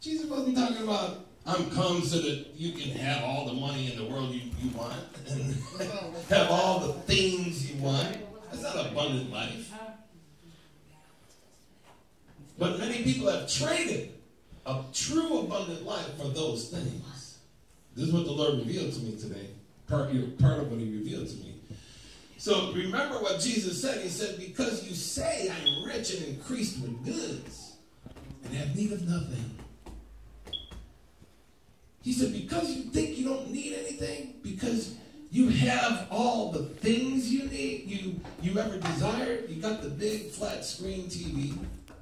Jesus wasn't talking about, I'm come so that you can have all the money in the world you want and have all the things you want. That's not abundant life. But many people have traded a true abundant life for those things. This is what the Lord revealed to me today. Part of what he revealed to me. So remember what Jesus said. He said, because you say I'm rich and increased with goods and have need of nothing. He said, because you think you don't need anything, because you have all the things you need, you ever desired, you got the big flat screen TV,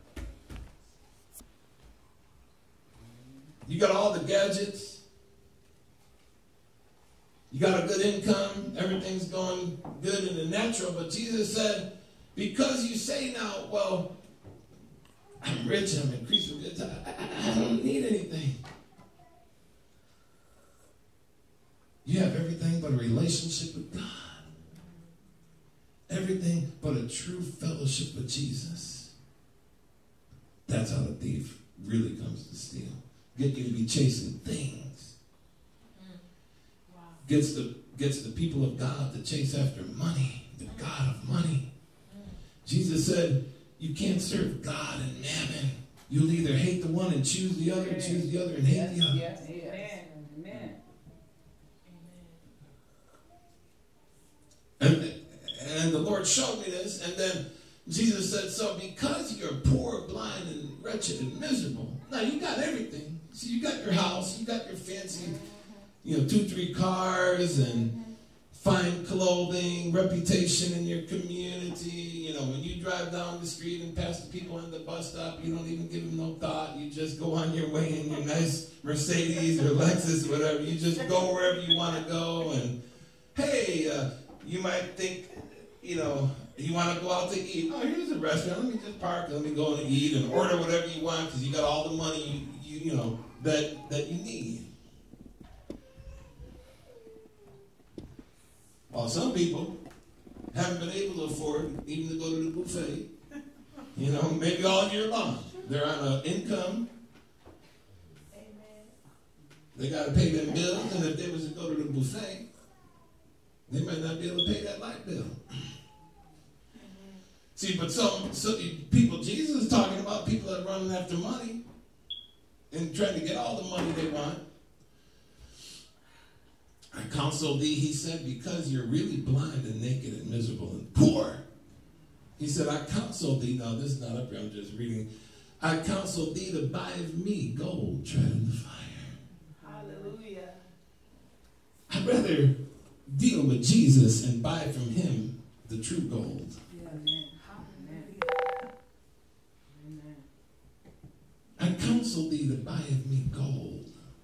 you got all the gadgets, you got a good income, everything's going good in the natural, but Jesus said, because you say now, well, I'm rich, I'm increased with goods, I don't need anything. You have everything but a relationship with God. Everything but a true fellowship with Jesus. That's how the thief really comes to steal. Get you to be chasing things. Wow. Gets the people of God to chase after money, the God of money. Jesus said, you can't serve God and mammon. You'll either hate the one and choose the other, choose the other and hate the other. Yes. Amen. And the Lord showed me this, and then Jesus said, so because you're poor, blind, and wretched and miserable, now you got everything. So you got your house, you got your fancy, 2-3 cars, and fine clothing, reputation in your community. When you drive down the street and pass the people on the bus stop, you don't even give them no thought. You just go on your way in your nice Mercedes or Lexus, whatever. You just go wherever you want to go, and hey, you might think, you want to go out to eat. Oh, here's a restaurant. Let me just park. Let me go and eat and order whatever you want because you got all the money that you need. While some people haven't been able to afford even to go to the buffet, maybe all year long. They're on an income. They got to pay their bills, and if they was to go to the buffet, they might not be able to pay that light bill. See, but some people, Jesus is talking about people that are running after money and trying to get all the money they want. I counsel thee, he said, because you're really blind and naked and miserable and poor. He said, I counsel thee, now this is not up here, I'm just reading. I counsel thee to buy of me gold tried in the fire. Hallelujah. I'd rather deal with Jesus and buy from him the true gold. Amen. I counsel thee to buy of me gold.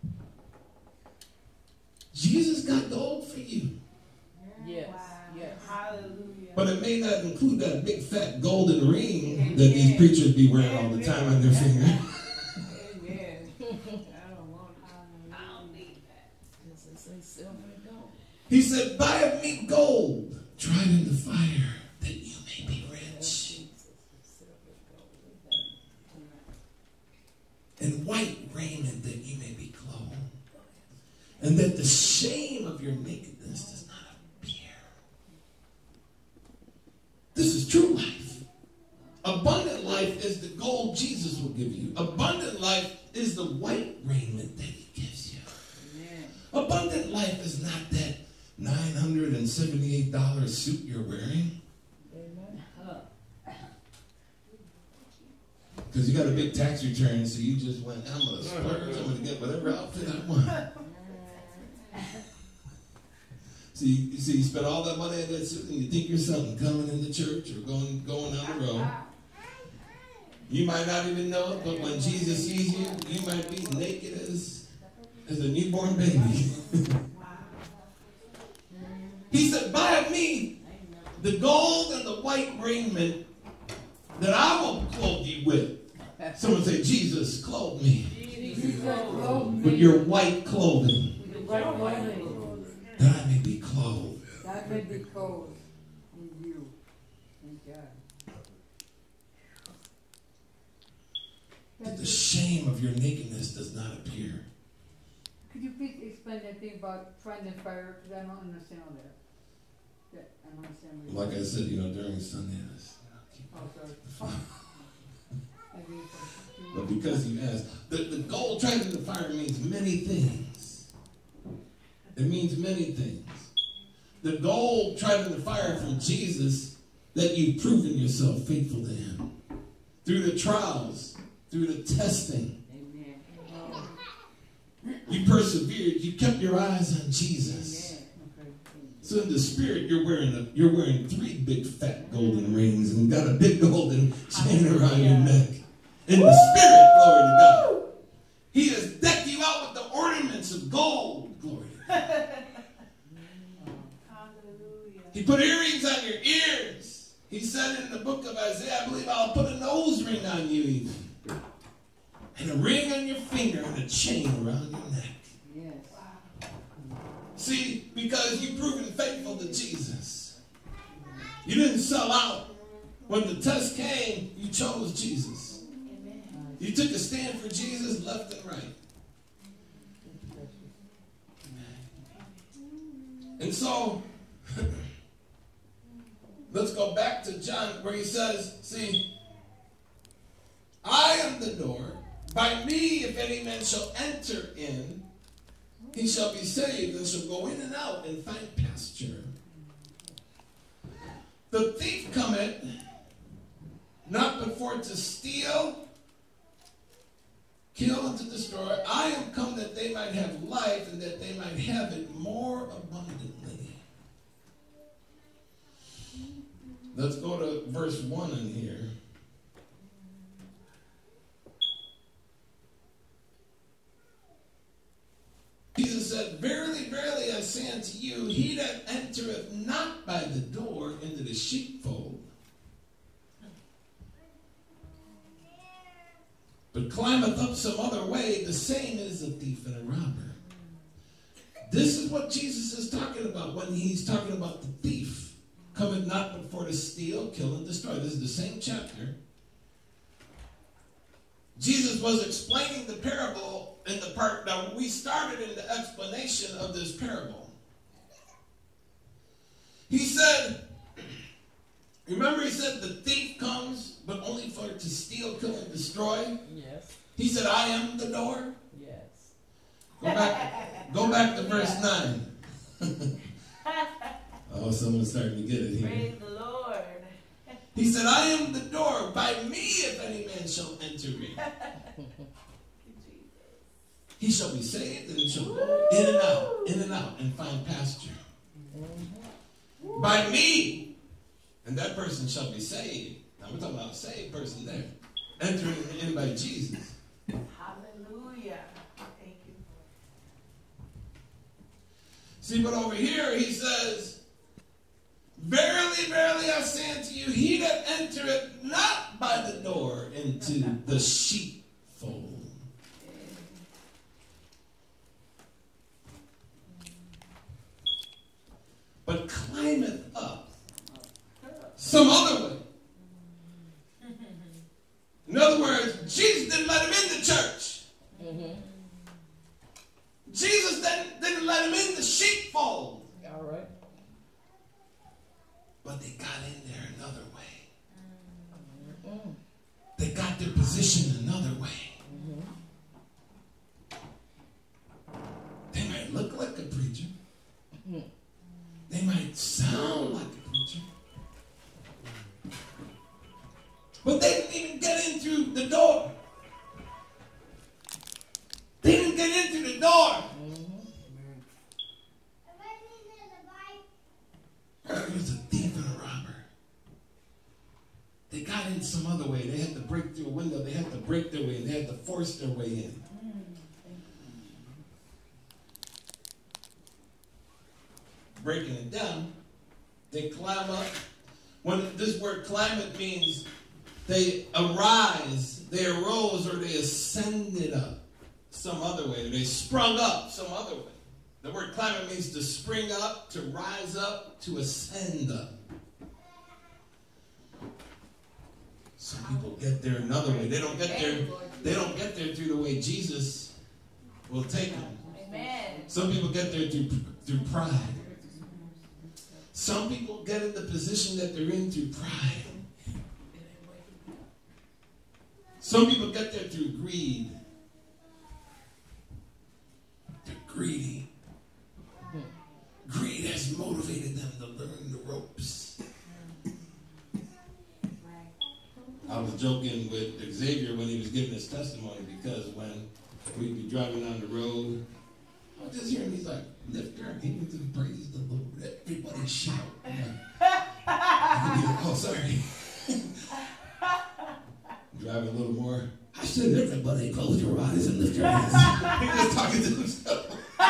Jesus got gold for you. Yes. Wow. Yes. Hallelujah. But it may not include that big fat golden ring that these preachers be wearing all the time on their finger. Amen. I don't want it. I don't need that. It's silver and gold. He said, buy of me gold, tried in the fire, that you may be rich. And white raiment, that you may be clothed. And that the shame of your nakedness does not appear. This is true life. Abundant life is the gold Jesus will give you. Abundant life is the white raiment that he gives you. Amen. Abundant life is not that $978 suit you're wearing. Amen. Because you got a big tax return, so you just went, I'm going to splurge, I'm going to get whatever outfit I want. So you spend all that money on that suit and you think you're something coming into church or going down the road. You might not even know it, but when Jesus sees you, you might be naked as a newborn baby. He said, buy of me the gold and the white raiment that I will clothe you with. Someone say, Jesus, clothe me with your white clothing. That I may be clothed. That may be clothed in you. Thank God. that the shame of your nakedness does not appear. Could you please explain that thing about trying to fire? Because I don't understand all that. I don't understand. Like I said, during Sunday, Oh, sorry. but because you asked, the gold tried in the fire means many things. It means many things. The gold tried in the fire from Jesus, that you've proven yourself faithful to him. Through the trials, through the testing. Amen. You persevered. You kept your eyes on Jesus. Amen. So in the spirit, you're wearing 3 big fat golden rings and got a big golden chain around your neck. In the spirit, glory to God. He has decked you out with the ornaments of gold. Glory to God. Hallelujah. He put earrings on your ears. He said in the book of Isaiah, I believe I'll put a nose ring on you even. And a ring on your finger and a chain around your neck. Yes. Wow. See, because you've proven faithful to Jesus. You didn't sell out. When the test came, you chose Jesus. Amen. You took a stand for Jesus left and right. And so, let's go back to John where he says, see, I am the door. By me, if any man shall enter in, he shall be saved and shall go in and out and find pasture. The thief cometh not but for to steal, kill, and to destroy. I am come that they might have life and that they might have it more abundantly. Let's go to verse 1 in here. Jesus said, Verily, verily, I say unto you, he that entereth not by the door into the sheepfold, but climbeth up some other way, the same is a thief and a robber. This is what Jesus is talking about when he's talking about the thief. Cometh not but for to steal, kill, and destroy. This is the same chapter. Jesus was explaining the parable in the part. Now, we started in the explanation of this parable. He said, remember he said the thief comes, but only for to steal, kill, and destroy? Yes. He said, I am the door? Yes. Go back to verse 9. Oh, someone's starting to get it here. Praise the Lord. He said, I am the door. By me, if any man shall enter me, he shall be saved and shall go in and out, and find pasture. By me, and that person shall be saved. Now we're talking about a saved person there. Entering in by Jesus. Hallelujah. Thank you. See, but over here he says, Verily, verily, I say unto you, he that entereth not by the door into the sheepfold, but climbeth up some other way. In other words, Jesus didn't let him in the church. Jesus didn't let him in the sheepfold. All right. But they got in there another way. They got their position another way. They might look like a preacher. They might sound like a preacher. But they didn't even get in through the door. They didn't get into the door. He was a thief and a robber. They got in some other way. They had to break through a window. They had to break their way in. They had to force their way in. Breaking it down, they climb up. When this word climb, it means they arise, they arose, or they ascended up some other way. They sprung up some other way. The word climb means to spring up, to rise up, to ascend up. Some people get there another way. They don't get there through the way Jesus will take them. Amen. Some people get there through pride. Some people get in the position that they're in through pride. Some people get there through greed. They're greedy. Greed has motivated them to learn the ropes. I was joking with Xavier when he was giving his testimony, because when we'd be driving down the road, I just hear him, he's like, lift your hands and praise the Lord. Everybody shout. Oh, sorry. Driving a little more. I said, everybody close your eyes and lift your hands. He's just talking to himself.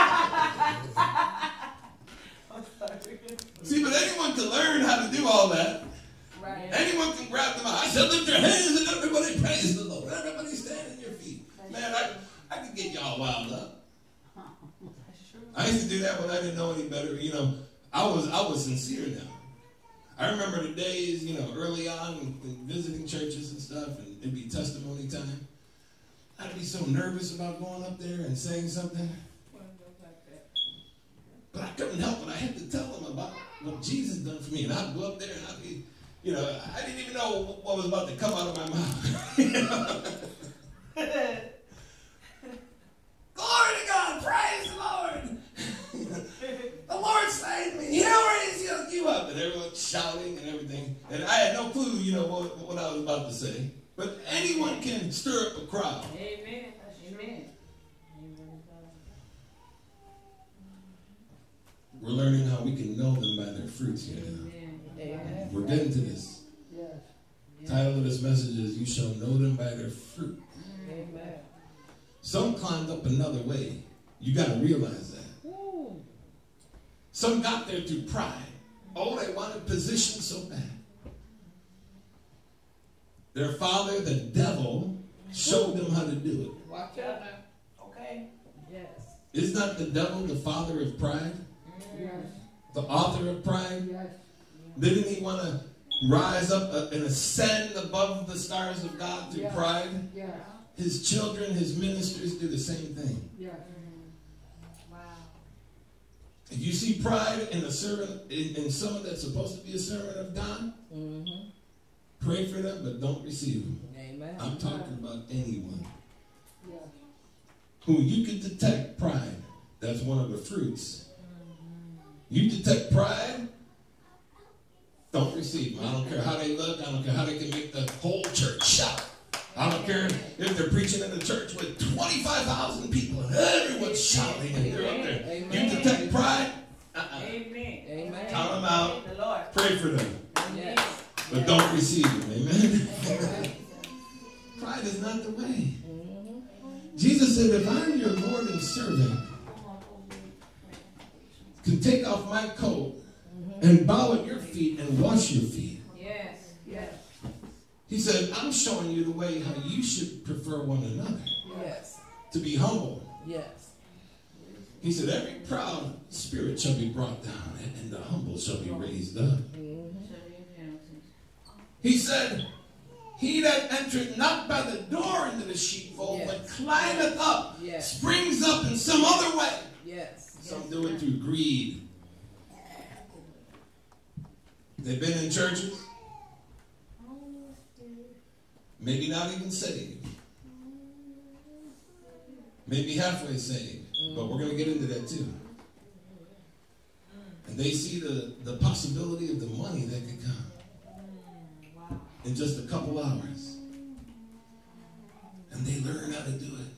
See, but anyone can learn how to do all that. Right. Anyone can grab them out. I said, lift your hands and everybody praise the Lord. Everybody stand on your feet. Man, I could get y'all wound up. I used to do that when I didn't know any better. You know, I was sincere now. I remember the days, you know, early on in visiting churches and stuff, and it'd be testimony time. I'd be so nervous about going up there and saying something. But I couldn't help it. I had to tell them about what Jesus done for me. And I'd go up there and I'd be, you know, I didn't even know what was about to come out of my mouth. You know? Glory to God, praise the Lord. The Lord saved me. He raised you up. And everyone's shouting and everything. And I had no clue, you know, what I was about to say. But anyone can stir up a crowd. Amen. Amen. We're learning how we can know them by their fruits here now. Amen. We're getting to this. Yes. The title of this message is, You Shall Know Them by Their Fruit. Amen. Some climbed up another way. You got to realize that. Ooh. Some got there through pride. Oh, they wanted position so bad. Their father, the devil, showed them how to do it. Watch out now. Okay. Yes. Is not the devil the father of pride? Yes. The author of pride? Yes. Didn't he want to rise up and ascend above the stars of God through pride? Yes. His children, his ministers do the same thing. Yes. Wow. If you see pride in a servant, in someone that's supposed to be a servant of God, pray for them, but don't receive them. Amen. I'm talking about anyone Yes. who you can detect pride. That's one of the fruits. You detect pride, don't receive them. I don't care how they look. I don't care how they can make the whole church shout. I don't care if they're preaching in the church with 25,000 people and everyone's shouting and they're up there. Amen. You detect pride? Amen. Amen. Count them out. The Lord. Pray for them. Yes. But don't receive them. Amen? Pride is not the way. Jesus said, if I'm your Lord and servant, can take off my coat and bow at your feet and wash your feet. Yes. Yes. He said, I'm showing you the way how you should prefer one another. Yes. To be humble. Yes. He said, every proud spirit shall be brought down, and the humble shall be raised up. He said, he that entereth not by the door into the sheepfold, but climbeth up, springs up in some other way. Yes. Some do it through greed. They've been in churches, maybe not even saved, maybe halfway saved, but we're going to get into that too. And they see the possibility of the money that could come in just a couple hours. And they learn how to do it.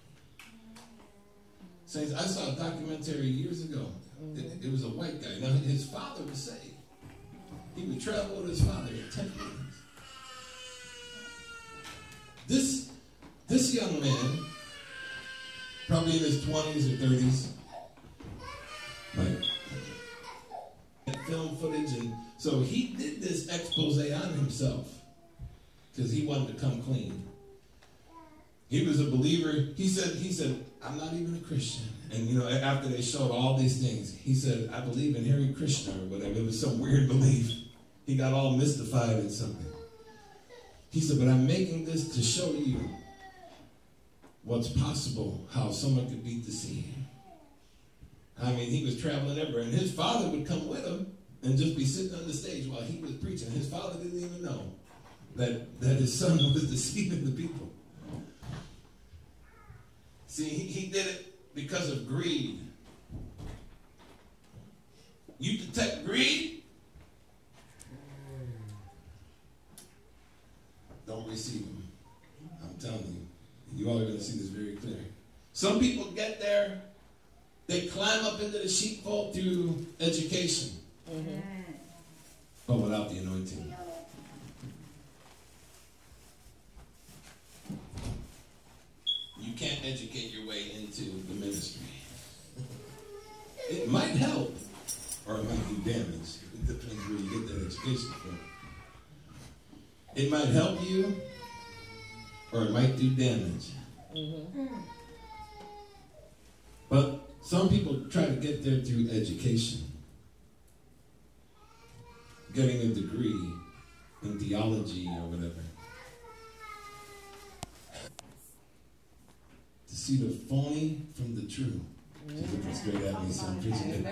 Saints, I saw a documentary years ago. It was a white guy. Now, his father was saved. He would travel with his father in 10 minutes. This young man, probably in his 20s or 30s, right? Film footage, and so he did this expose on himself because he wanted to come clean. He was a believer. He said, I'm not even a Christian. And, you know, after they showed all these things, he said, I believe in Hare Krishna or whatever. It was some weird belief. He got all mystified and something. He said, but I'm making this to show you what's possible, how someone could be deceived. I mean, he was traveling everywhere, and his father would come with him and just be sitting on the stage while he was preaching. His father didn't even know that his son was deceiving the people. See, he did it because of greed. You detect greed? Don't receive them. I'm telling you. You all are going to see this very clear. Some people get there, they climb up into the sheepfold through education, but without the anointing. You can't educate your way into the ministry. It might help, or it might do damage. It depends where you get that education from. It might help you, or it might do damage. But some people try to get there through education, getting a degree in theology or whatever. To see the phony from the true. She's looking straight at me, so I'm preaching it.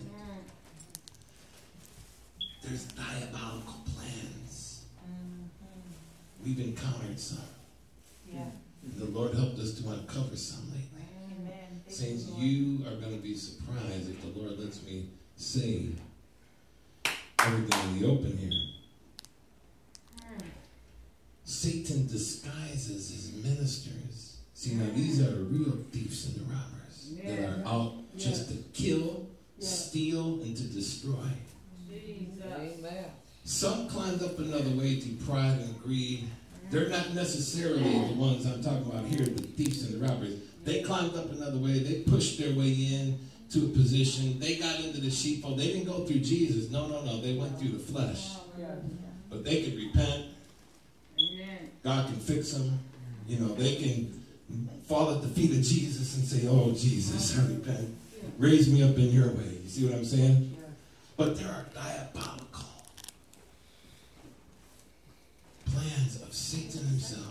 There's diabolical plans. We've encountered some. The Lord helped us to uncover some lately. Saints, you are going to be surprised if the Lord lets me say everything in the open here. Satan disguises his ministers. See, now these are the real thieves and the robbers that are out just to kill, steal, and to destroy. Amen. Some climbed up another way through pride and greed. They're not necessarily the ones I'm talking about here, the thieves and the robbers. They climbed up another way. They pushed their way in to a position. They got into the sheepfold. They didn't go through Jesus. No. They went through the flesh. But they could repent. God can fix them. You know, they can fall at the feet of Jesus and say, oh, Jesus, I repent. Raise me up in your way. You see what I'm saying? But there are diabolical plans of Satan himself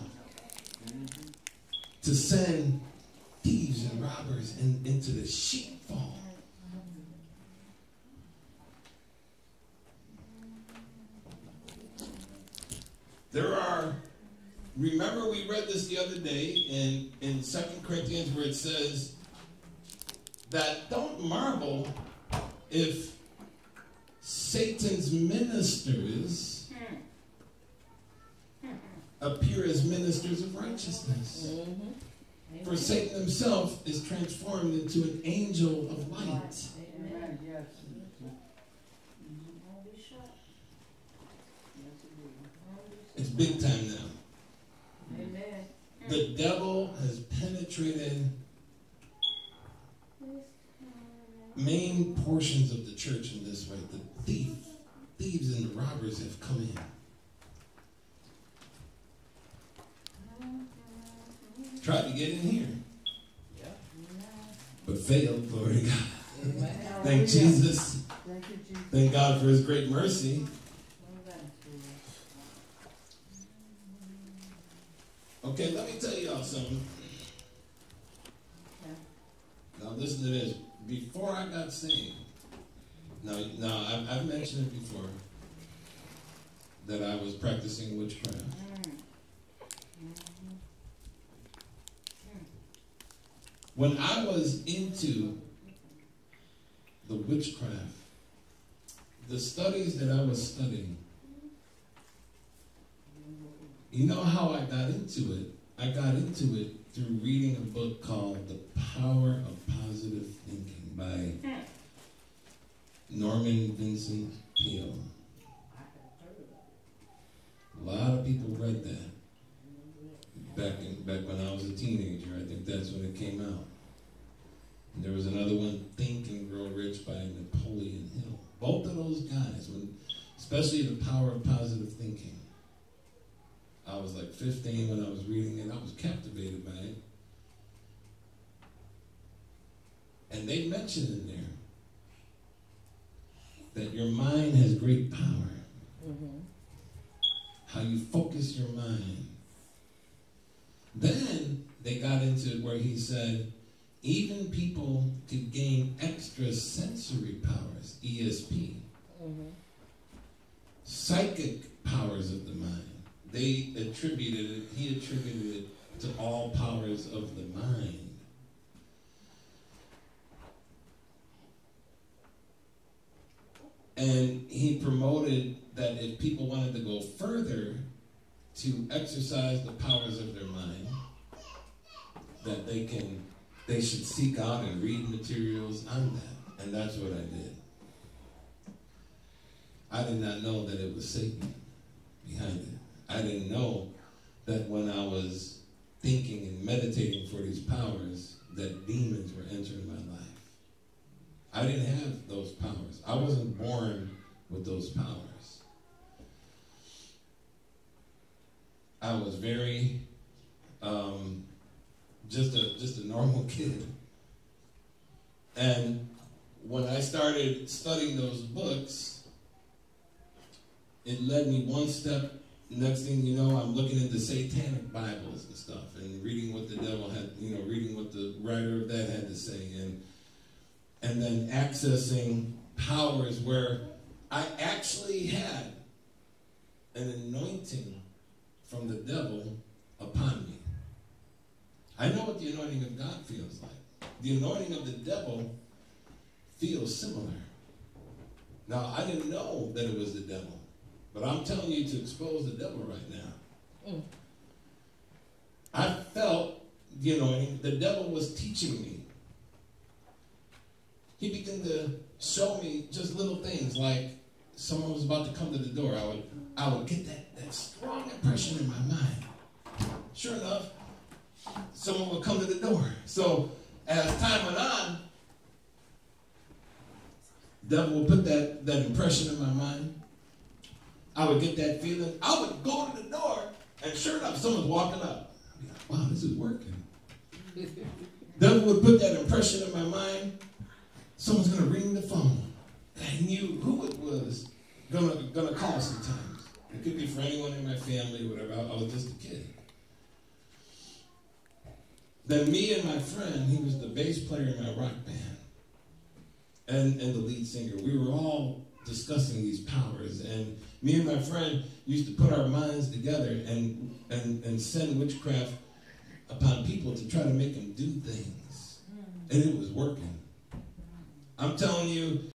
to send thieves and robbers into the sheepfold. There are, remember we read this the other day in 2 Corinthians where it says that don't marvel if Satan's ministers appear as ministers of righteousness. For Satan himself is transformed into an angel of light. Amen. Yes. It's big time now. Amen. The devil has penetrated main portions of the church in this way. The thieves and the robbers have come in. Tried to get in here, but failed. Glory to God. Thank Jesus. Thank God for his great mercy. Okay, let me tell y'all something. Now listen to this. Before I got saved, now I've mentioned it before, that I was practicing witchcraft. When I was into the witchcraft, the studies that I was studying, you know how I got into it? I got into it through reading a book called The Power of Positive Thinking by Norman Vincent Peale. A lot of people read that back when I was a teenager. I think that's when it came out. And there was another one, Think and Grow Rich by Napoleon Hill. Both of those guys, especially The Power of Positive Thinking. I was like 15 when I was reading it. I was captivated by it. And they mentioned in there that your mind has great power. how you focus your mind. Then they got into where he said, even people could gain extra sensory powers, ESP. Mm-hmm. Psychic powers of the mind. He attributed it to all powers of the mind. And he promoted that if people wanted to go further to exercise the powers of their mind, that they should seek out and read materials on that. And that's what I did. I did not know that it was Satan behind it. I didn't know that when I was thinking and meditating for these powers, that demons were entering my life. I didn't have those powers. I wasn't born with those powers. I was very, just a normal kid. And when I started studying those books, it led me one step. Next thing you know, I'm looking into satanic Bibles and stuff and reading what the devil had, reading what the writer of that had to say, and then accessing powers where I actually had an anointing from the devil upon me. I know what the anointing of God feels like. The anointing of the devil feels similar. Now, I didn't know that it was the devil. But I'm telling you to expose the devil right now. Mm. I felt the anointing. The devil was teaching me. He began to show me just little things like someone was about to come to the door. I would get that strong impression in my mind. Sure enough, someone would come to the door. So as time went on, the devil would put that impression in my mind. I would get that feeling. I would go to the door, and sure enough, someone's walking up. I'd be like, wow, this is working. Devil would put that impression in my mind. Someone's going to ring the phone. And I knew who it was going to call sometimes. It could be for anyone in my family or whatever. I was just a kid. Then me and my friend, he was the bass player in my rock band, and the lead singer, we were all discussing these powers, and me and my friend used to put our minds together and send witchcraft upon people to try to make them do things. And it was working. I'm telling you,